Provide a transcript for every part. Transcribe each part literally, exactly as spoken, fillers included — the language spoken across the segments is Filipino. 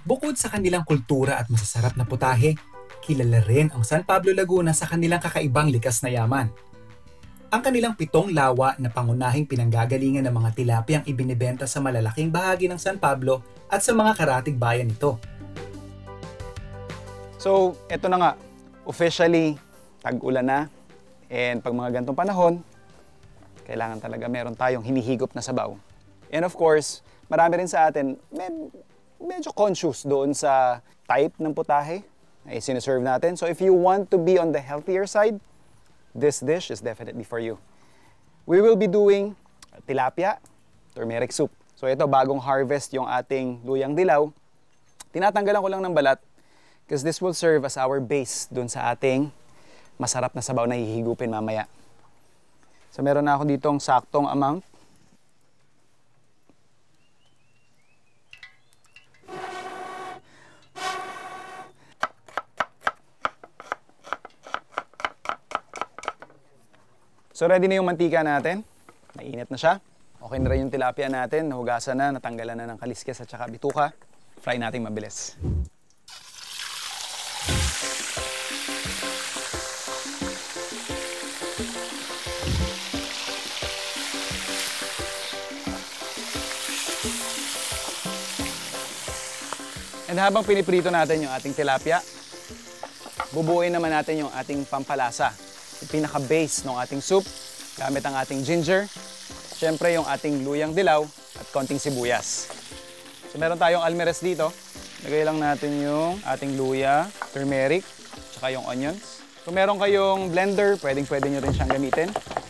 Bukod sa kanilang kultura at masasarap na putahe, kilala rin ang San Pablo, Laguna sa kanilang kakaibang likas na yaman. Ang kanilang pitong lawa na pangunahing pinanggagalingan ng mga tilapia ang ibinebenta sa malalaking bahagi ng San Pablo at sa mga karatig bayan nito. So, eto na nga, officially, tag-ulan na. And pag mga gantong panahon, kailangan talaga meron tayong hinihigop na sabaw. And of course, marami rin sa atin, med medyo conscious doon sa type ng putahe na sinaserve natin. So if you want to be on the healthier side, this dish is definitely for you. We will be doing tilapia, turmeric soup. So ito, bagong harvest yung ating luyang dilaw. Tinatanggalan ko lang ng balat because this will serve as our base doon sa ating masarap na sabaw na hihigupin mamaya. So meron na ako ditong saktong amount. So ready na yung mantika natin. Mainit na siya. Okay na rin yung tilapia natin. Nahugasan na, natanggalan na ng kaliskis at saka bituka. Fry natin mabilis. And habang piniprito natin yung ating tilapia, bubuuin naman natin yung ating pampalasa. Yung pinaka-base ng ating soup, gamit ang ating ginger, syempre yung ating luyang dilaw at konting sibuyas. So meron tayong almeres dito. Lagay lang natin yung ating luya, turmeric, tsaka yung onions. Kung meron kayong blender, pwedeng-pwede nyo rin siyang gamitin.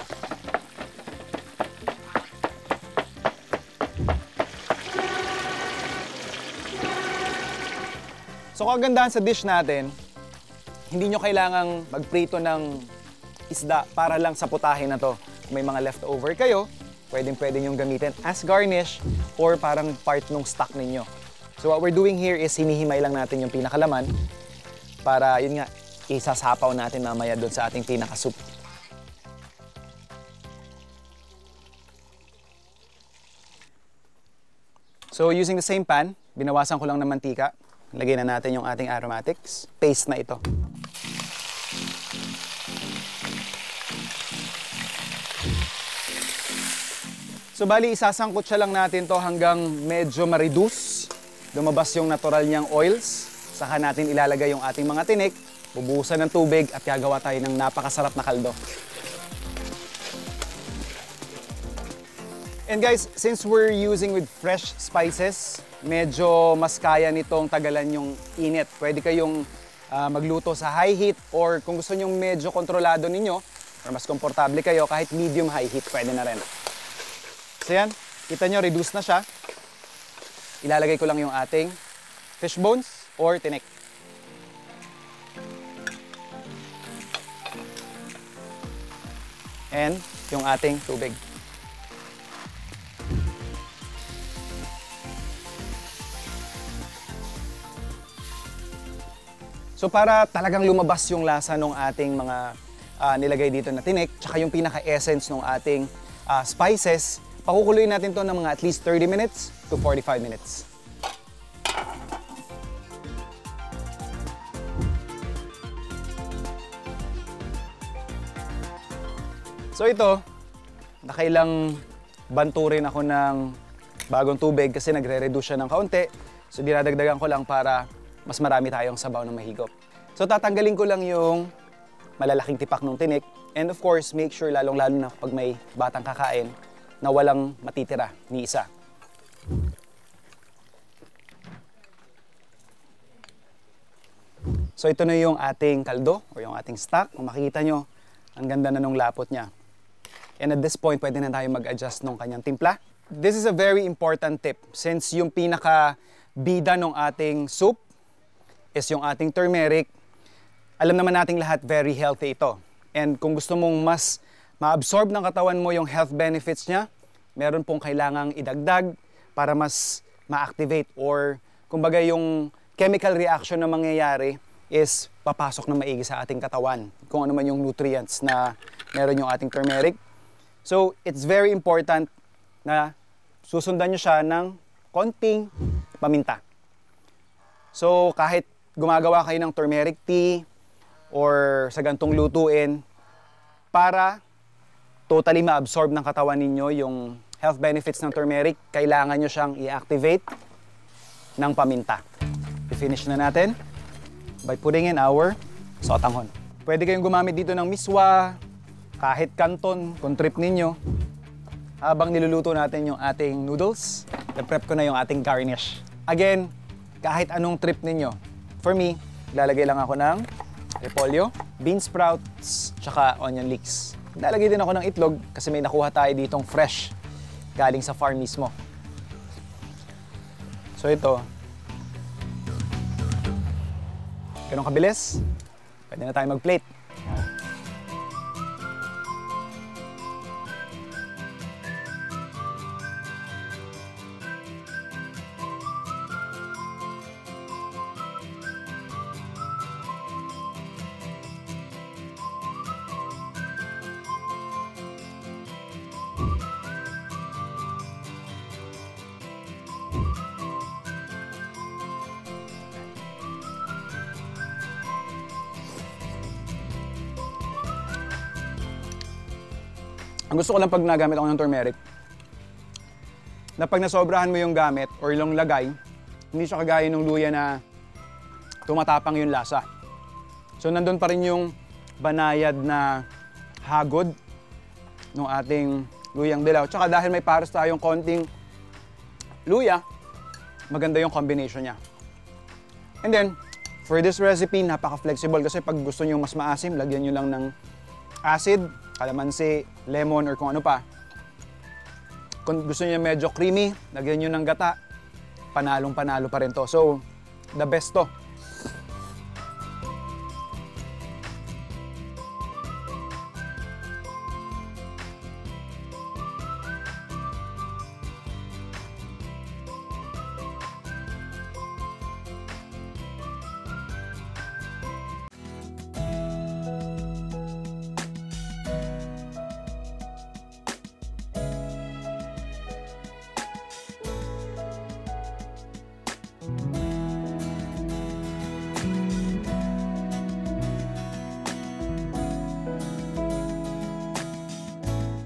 So kagandahan sa dish natin, hindi nyo kailangang magprito ng isda para lang sa putahe na to. Kung may mga leftover kayo, pwedeng-pwede nyong gamitin as garnish or parang part ng stock ninyo. So what we're doing here is hinihimay lang natin yung pinakalaman para, yun nga, isasapaw natin mamaya doon sa ating pinaka-soup. So using the same pan, binawasan ko lang ng mantika. Lagay na natin yung ating aromatics. Paste na ito. So bali, isasangkot siya lang natin to hanggang medyo ma-reduce. Lumabas yung natural niyang oils. Saka natin ilalagay yung ating mga tinik, bubuhusan ng tubig at gagawa tayo ng napakasarap na kaldo. And guys, since we're using with fresh spices, medyo mas kaya nitong tagalan yung init. Pwede kayong uh, magluto sa high heat or kung gusto nyong medyo kontrolado ninyo or mas komportable kayo, kahit medium high heat, pwede na rin. So yan, kita nyo, reduce na siya. Ilalagay ko lang yung ating fish bones or tinik. And yung ating tubig. So para talagang lumabas yung lasa ng ating mga uh, nilagay dito na tinik, tsaka yung pinaka-essence ng ating uh, spices, pakukuluin natin to ng mga at least thirty minutes to forty-five minutes. So ito, nakailang banturin ako ng bagong tubig kasi nagre-reduce siya ng kaunti. So dinadagdagan ko lang para mas marami tayong sabaw na mahigop. So tatanggalin ko lang yung malalaking tipak ng tinik. And of course, make sure lalong-lalo na kapag may batang kakain, na walang matitira ni isa. So ito na yung ating kaldo o yung ating stock. Kung makikita nyo, ang ganda na nung lapot niya. And at this point, pwede na tayo mag-adjust ng kanyang timpla. This is a very important tip since yung pinaka-bida ng ating soup is yung ating turmeric. Alam naman nating lahat, very healthy ito. And kung gusto mong mas ma-absorb ng katawan mo yung health benefits niya, meron pong kailangang idagdag para mas ma-activate or kumbaga yung chemical reaction na mangyayari is papasok na maigi sa ating katawan. Kung ano man yung nutrients na meron yung ating turmeric. So, it's very important na susundan nyo siya ng konting paminta. So kahit gumagawa kayo ng turmeric tea or sa gantong lutuin, para totally ma-absorb ng katawan ninyo yung health benefits ng turmeric, kailangan nyo siyang i-activate ng paminta. I-finish na natin by putting in our sotanghon. Pwede kayong gumamit dito ng miswa, kahit kanton, kung trip ninyo. Habang niluluto natin yung ating noodles, na-prep ko na yung ating garnish. Again, kahit anong trip ninyo. For me, lalagay lang ako ng repolyo, bean sprouts, tsaka onion leeks. Lalagay din ako ng itlog kasi may nakuha tayo ditong fresh galing sa farm mismo. So ito, ganun kabilis, pwede na tayo mag-plate. Ang gusto ko lang pag nagamit ako ng turmeric, na pag nasobrahan mo yung gamit or yung lagay, hindi siya kagaya ng luya na tumatapang yung lasa. So nandun pa rin yung banayad na hagod ng ating luyang dilaw. Tsaka dahil may pares tayong konting luya, maganda yung combination niya. And then, for this recipe, napaka-flexible kasi pag gusto nyo mas maasim, lagyan nyo lang ng acid, kalamansi, lemon, or kung ano pa. Kung gusto niyo medyo creamy, lagyan nyo ng gata, panalong-panalo pa rin to. So, the best to.